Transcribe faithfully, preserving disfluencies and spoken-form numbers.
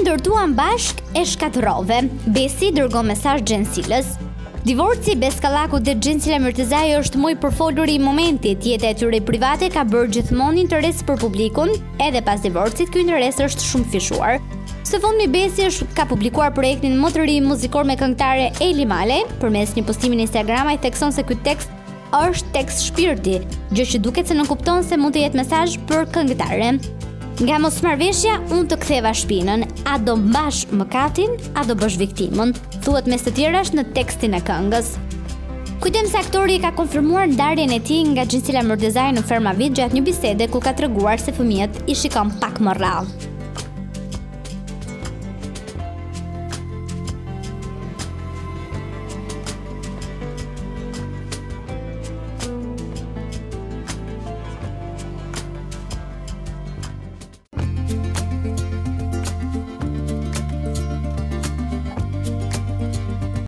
ndërtuan bashk e shkatërrove. Besi dërgon mesazh Xhensilës. Divorci Beskallaku dhe Xhensila Mirtezaj është më i përfoluri i momentit. Jeta e tyre private ka bërë gjithmonë interes për publikun, edhe pas divorcit ky interes është shumë fishuar. Së fundmi Besi është ka publikuar projektin më të ri muzikor me këngëtare Eli Male. Përmes një postimi në Instagram ai thekson se ky tekst është tekst shpirti, gjë që duket se nuk kupton se mund të jetë mesazh për këngëtaren. Nga mosmarrveshja unë të ktheva shpinën, a do mbash mëkatin, a do bësh viktimën, thuhet mes të tjerash në tekstin e këngës. Kujtojmë se aktori ka konfirmuar ndarjen e tij nga Xhensila Mirtezaj në Fermavit gjatë një bisede ku ka treguar se fëmijët i shikon pak më rrallë.